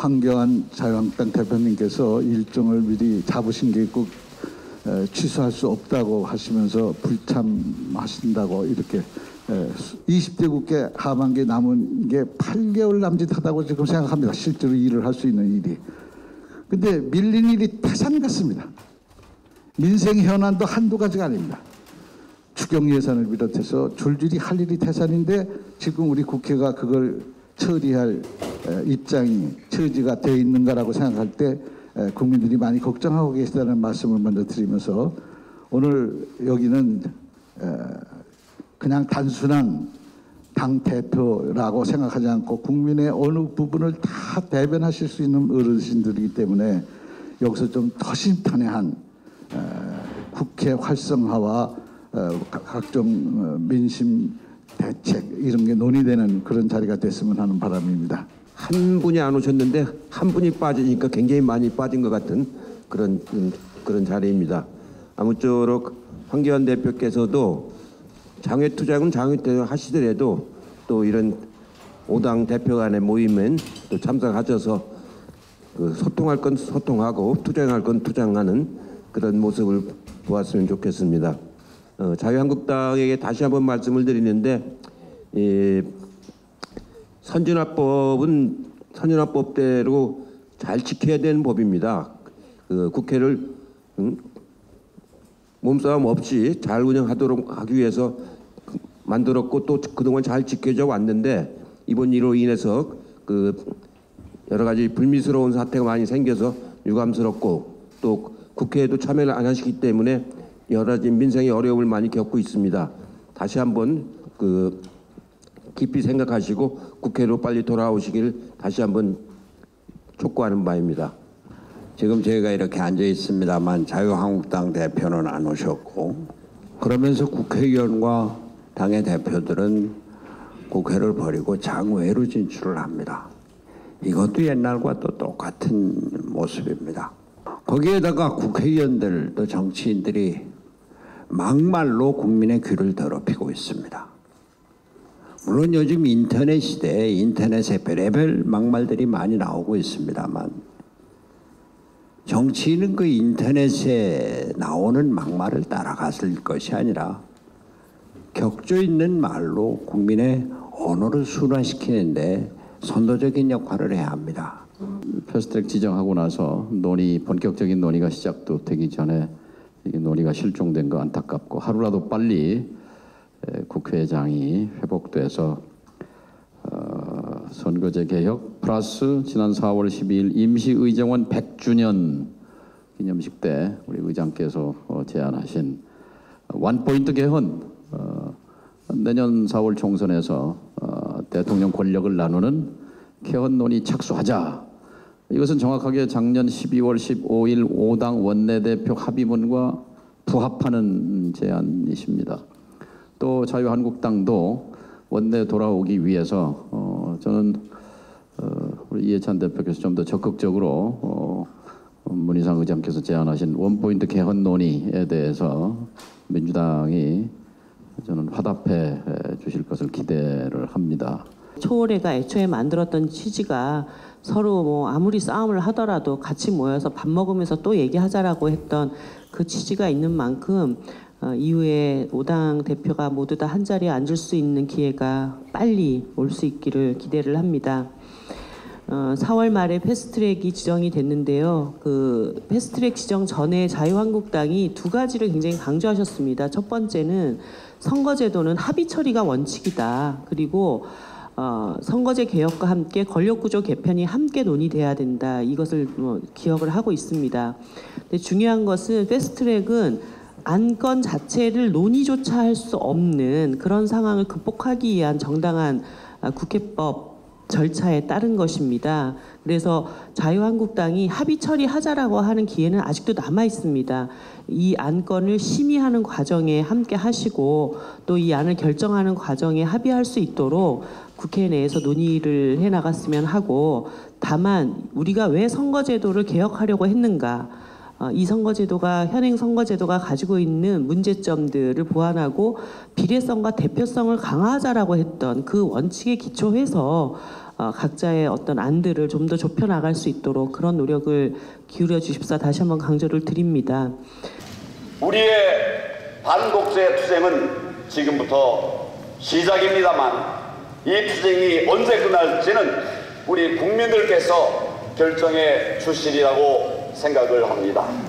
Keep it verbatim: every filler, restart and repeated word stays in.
황교안 자유한국당 대표님께서 일정을 미리 잡으신 게 있고 에, 취소할 수 없다고 하시면서 불참하신다고 이렇게 에, 이십 대 국회 하반기에 남은 게 팔 개월 남짓하다고 지금 생각합니다. 실제로 일을 할 수 있는 일이. 근데 밀린 일이 태산 같습니다. 민생 현안도 한두 가지가 아닙니다. 추경 예산을 비롯해서 줄줄이 할 일이 태산인데 지금 우리 국회가 그걸 처리할 입장이 처지가 되어 있는가라고 생각할 때 국민들이 많이 걱정하고 계시다는 말씀을 먼저 드리면서 오늘 여기는 그냥 단순한 당 대표라고 생각하지 않고 국민의 어느 부분을 다 대변하실 수 있는 어르신들이기 때문에 여기서 좀 더심탄회한 국회 활성화와 각종 민심 대책 이런 게 논의되는 그런 자리가 됐으면 하는 바람입니다. 한 분이 안 오셨는데 한 분이 빠지니까 굉장히 많이 빠진 것 같은 그런 그런 자리입니다. 아무쪼록 황교안 대표께서도 장외투쟁은 장외투쟁 하시더라도 또 이런 오당 대표 간의 모임엔 또 참석하셔서 그 소통할 건 소통하고 투쟁할 건 투쟁하는 그런 모습을 보았으면 좋겠습니다. 어, 자유한국당에게 다시 한번 말씀을 드리는데 이 선진화법은 선진화법대로 잘 지켜야 되는 법입니다. 그 국회를 음, 몸싸움 없이 잘 운영하도록 하기 위해서 만들었고 또 그동안 잘 지켜져 왔는데 이번 일로 인해서 그 여러 가지 불미스러운 사태가 많이 생겨서 유감스럽고 또 국회에도 참여를 안 하시기 때문에 여러 가지 민생의 어려움을 많이 겪고 있습니다. 다시 한번 그 깊이 생각하시고 국회로 빨리 돌아오시길 다시 한번 촉구하는 바입니다. 지금 저희가 이렇게 앉아 있습니다만 자유한국당 대표는 안 오셨고 그러면서 국회의원과 당의 대표들은 국회를 버리고 장외로 진출을 합니다. 이것도 옛날과 또 똑같은 모습입니다. 거기에다가 국회의원들 또 정치인들이 막말로 국민의 귀를 더럽히고 있습니다. 물론 요즘 인터넷 시대에 인터넷에 별의별 막말들이 많이 나오고 있습니다만 정치인은 그 인터넷에 나오는 막말을 따라갔을 것이 아니라 격조 있는 말로 국민의 언어를 순환시키는데 선도적인 역할을 해야 합니다. 패스트트랙 지정하고 나서 논의 본격적인 논의가 시작되기 전에 이게 논의가 실종된 거 안타깝고 하루라도 빨리 국회장이 회복돼서 어, 선거제 개혁 플러스 지난 사월 십이일 임시의정원 백 주년 기념식 때 우리 의장께서 어, 제안하신 원포인트 개헌 어, 내년 사월 총선에서 어, 대통령 권력을 나누는 개헌 논의 착수하자. 이것은 정확하게 작년 십이월 십오일 오당 원내대표 합의문과 부합하는 제안이십니다. 또 자유한국당도 원내 돌아오기 위해서 어, 저는 어, 우리 이해찬 대표께서 좀 더 적극적으로 어, 문희상 의장께서 제안하신 원포인트 개헌 논의에 대해서 민주당이 저는 화답해 주실 것을 기대를 합니다. 초월회가 애초에 만들었던 취지가 서로 뭐 아무리 싸움을 하더라도 같이 모여서 밥 먹으면서 또 얘기하자라고 했던 그 취지가 있는 만큼 어, 이후에 오당 대표가 모두 다 한자리에 앉을 수 있는 기회가 빨리 올 수 있기를 기대를 합니다. 어, 사월 말에 패스트트랙이 지정이 됐는데요. 그 패스트트랙 지정 전에 자유한국당이 두 가지를 굉장히 강조하셨습니다. 첫 번째는 선거제도는 합의 처리가 원칙이다. 그리고 어, 선거제 개혁과 함께 권력구조 개편이 함께 논의돼야 된다. 이것을 뭐 기억을 하고 있습니다. 근데 중요한 것은 패스트트랙은 안건 자체를 논의조차 할 수 없는 그런 상황을 극복하기 위한 정당한 국회법 절차에 따른 것입니다. 그래서 자유한국당이 합의 처리하자라고 하는 기회는 아직도 남아 있습니다. 이 안건을 심의하는 과정에 함께 하시고 또 이 안을 결정하는 과정에 합의할 수 있도록 국회 내에서 논의를 해나갔으면 하고, 다만 우리가 왜 선거제도를 개혁하려고 했는가, 어, 이 선거제도가 현행 선거제도가 가지고 있는 문제점들을 보완하고 비례성과 대표성을 강화하자라고 했던 그 원칙에 기초해서 어, 각자의 어떤 안들을 좀 더 좁혀 나갈 수 있도록 그런 노력을 기울여 주십사 다시 한번 강조를 드립니다. 우리의 반독재 투쟁은 지금부터 시작입니다만 이 투쟁이 언제 끝날지는 우리 국민들께서 결정해 주시리라고 생각을 합니다.